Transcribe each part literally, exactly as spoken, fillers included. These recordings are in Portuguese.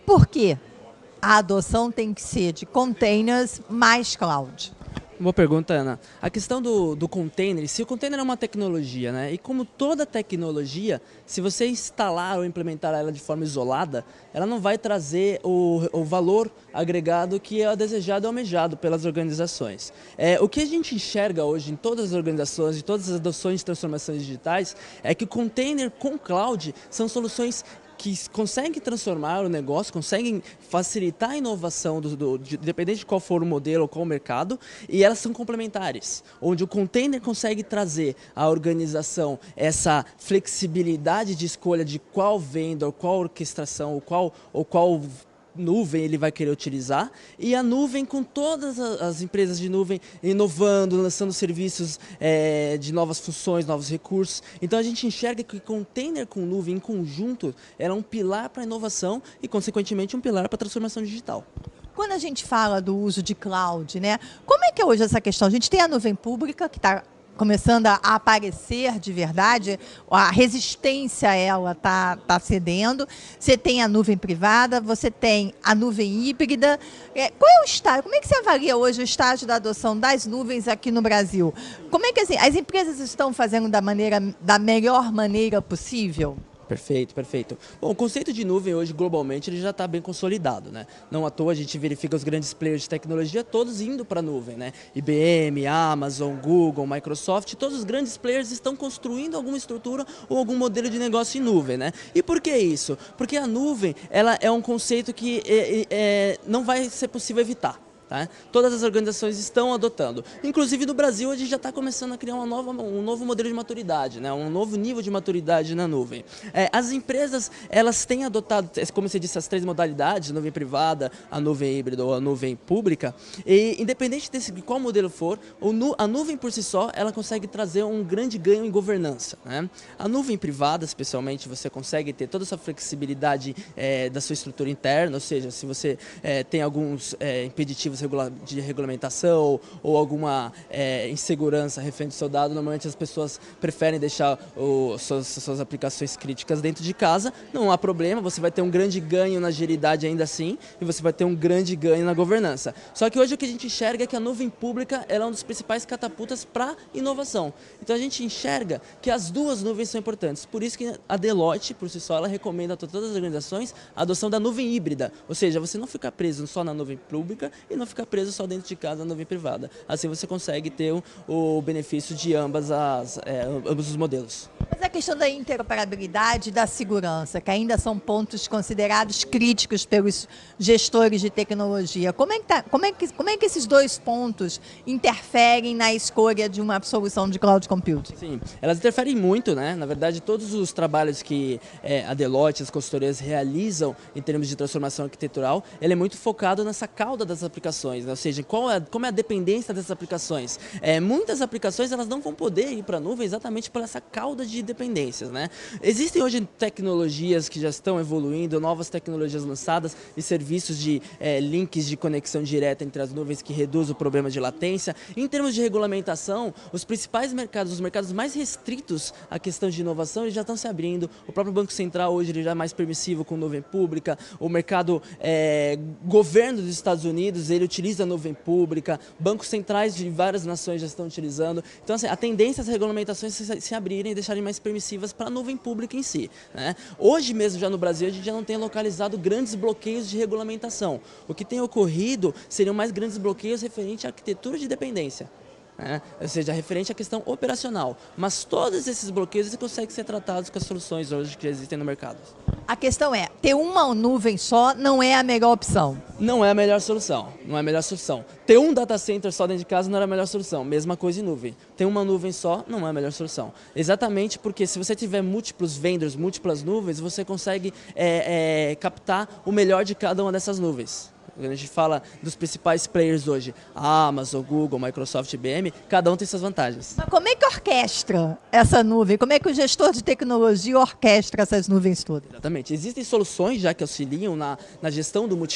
por que a adoção tem que ser de containers mais cloud? Boa pergunta, Ana. A questão do, do container, se o container é uma tecnologia, né? E como toda tecnologia, se você instalar ou implementar ela de forma isolada, ela não vai trazer o, o valor agregado que é desejado e almejado pelas organizações. É, o que a gente enxerga hoje em todas as organizações, em todas as adoções de transformações digitais, é que o container com cloud são soluções que conseguem transformar o negócio, conseguem facilitar a inovação, do, do, de, independente de qual for o modelo ou qual o mercado, e elas são complementares, onde o container consegue trazer à organização essa flexibilidade de escolha de qual venda, ou qual orquestração, ou qual, ou qual nuvem ele vai querer utilizar, e a nuvem com todas as empresas de nuvem inovando, lançando serviços é, de novas funções, novos recursos. Então a gente enxerga que container com nuvem em conjunto é um pilar para a inovação e consequentemente um pilar para a transformação digital. Quando a gente fala do uso de cloud, né, como é que é hoje essa questão? A gente tem a nuvem pública que está começando a aparecer de verdade, a resistência a ela está tá cedendo, você tem a nuvem privada, você tem a nuvem híbrida. É, qual é o estágio? Como é que você avalia hoje o estágio da adoção das nuvens aqui no Brasil? Como é que assim, as empresas estão fazendo da, maneira, da melhor maneira possível? Perfeito, perfeito. Bom, o conceito de nuvem hoje, globalmente, ele já está bem consolidado, né? Não à toa a gente verifica os grandes players de tecnologia todos indo para a nuvem, né? I B M, Amazon, Google, Microsoft, todos os grandes players estão construindo alguma estrutura ou algum modelo de negócio em nuvem, né? E por que isso? Porque a nuvem, ela é um conceito que é, é, não vai ser possível evitar. Tá? Todas as organizações estão adotando. Inclusive no Brasil a gente já está começando a criar uma nova, um novo modelo de maturidade, né? Um novo nível de maturidade na nuvem. É, as empresas elas têm adotado, como você disse, as três modalidades, a nuvem privada, a nuvem híbrida ou a nuvem pública, e independente desse, de qual modelo for, a nuvem por si só ela consegue trazer um grande ganho em governança. Né? A nuvem privada, especialmente, você consegue ter toda essa flexibilidade é, da sua estrutura interna, ou seja, se você é, tem alguns é, impeditivos de regulamentação ou alguma é, insegurança referente ao seu dado, normalmente as pessoas preferem deixar o, suas, suas aplicações críticas dentro de casa, não há problema, você vai ter um grande ganho na agilidade ainda assim e você vai ter um grande ganho na governança. Só que hoje o que a gente enxerga é que a nuvem pública ela é um dos principais catapultas para inovação. Então a gente enxerga que as duas nuvens são importantes, por isso que a Deloitte, por si só, ela recomenda a todas as organizações a adoção da nuvem híbrida, ou seja, você não ficar preso só na nuvem pública e não ficar preso só dentro de casa na nuvem privada. Assim você consegue ter o, o benefício de ambas as, é, ambos os modelos. Mas a questão da interoperabilidade e da segurança, que ainda são pontos considerados críticos pelos gestores de tecnologia, como é que, tá, como é que, como é que esses dois pontos interferem na escolha de uma solução de cloud computing? Sim, elas interferem muito, né? Na verdade, todos os trabalhos que é, a Deloitte, as consultorias realizam em termos de transformação arquitetural, ele é muito focado nessa cauda das aplicações, né? Ou seja, qual é, como é a dependência dessas aplicações. É, muitas aplicações elas não vão poder ir para a nuvem exatamente por essa cauda de dependências, né? Existem hoje tecnologias que já estão evoluindo, novas tecnologias lançadas e serviços de é, links de conexão direta entre as nuvens que reduz o problema de latência. Em termos de regulamentação, os principais mercados, os mercados mais restritos à questão de inovação, eles já estão se abrindo. O próprio Banco Central hoje ele já é mais permissivo com nuvem pública. O mercado é, governo dos Estados Unidos, ele utiliza a nuvem pública. Bancos centrais de várias nações já estão utilizando. Então, assim, a tendência é as regulamentações se, se abrirem e deixarem mais permissivas para a nuvem pública em si, né? Hoje mesmo, já no Brasil, a gente já não tem localizado grandes bloqueios de regulamentação. O que tem ocorrido seriam mais grandes bloqueios referentes à arquitetura de dependência. É, ou seja, referente à questão operacional. Mas todos esses bloqueios conseguem ser tratados com as soluções hoje que existem no mercado. A questão é, ter uma nuvem só não é a melhor opção. Não é a melhor solução, não é a melhor solução. Ter um data center só dentro de casa não era a melhor solução, mesma coisa em nuvem. Ter uma nuvem só não é a melhor solução. Exatamente porque se você tiver múltiplos vendors, múltiplas nuvens, você consegue é, é, captar o melhor de cada uma dessas nuvens. Quando a gente fala dos principais players hoje, a Amazon, Google, Microsoft, I B M, cada um tem suas vantagens. Mas como é que orquestra essa nuvem? Como é que o gestor de tecnologia orquestra essas nuvens todas? Exatamente. Existem soluções já que auxiliam na, na gestão do multicloud,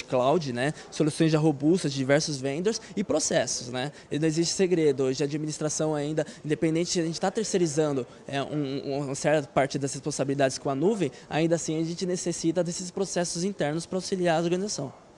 hoje, né? Soluções já robustas de diversos vendors e processos, né? E não existe segredo. Hoje a administração ainda, independente de a gente estar tá terceirizando é, um, uma certa parte das responsabilidades com a nuvem, ainda assim a gente necessita desses processos internos para auxiliar a organização.